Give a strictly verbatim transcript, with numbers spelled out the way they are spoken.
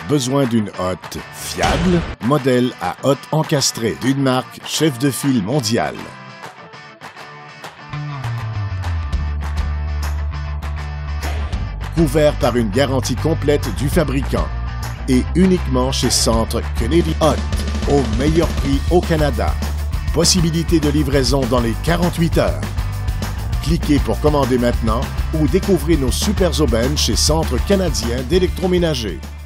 Besoin d'une hotte fiable? Modèle à hotte encastrée d'une marque chef de file mondiale. Couvert par une garantie complète du fabricant et uniquement chez Centre Kennedy Hott, au meilleur prix au Canada. Possibilité de livraison dans les quarante-huit heures. Cliquez pour commander maintenant ou découvrez nos super aubaines chez Centre canadien d'électroménager.